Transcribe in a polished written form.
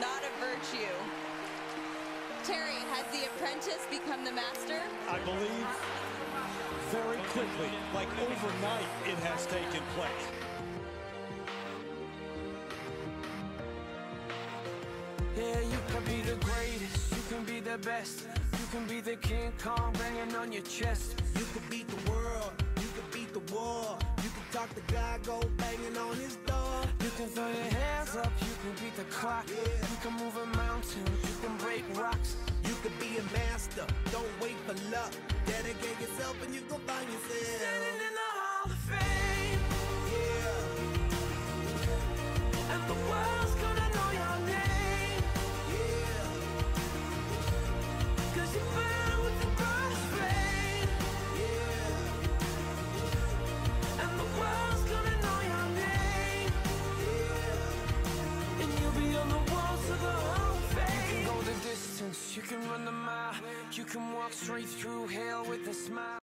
not a virtue. Terry, has the apprentice become the master? I believe very quickly, like overnight, it has taken place. Yeah, you can be the greatest, you can be the best, you can be the King Kong banging on your chest. You can beat the world, you can beat the war, you can talk to God, go banging on his door. You can throw your hands up, you can beat the clock, you can move a mountain, you can break rocks. You can be a master, don't wait for luck. Dedicate yourself and you gon' find yourself Standing in the Hall of Fame. Yeah. And the world's gonna know your name. Yeah. 'Cause you burn with the brightest flame. Yeah. And the world's gonna know your name. Yeah. And you'll be on the walls of the Hall of Fame. You can go the distance, you can run the mile, you can walk straight through hell with a smile.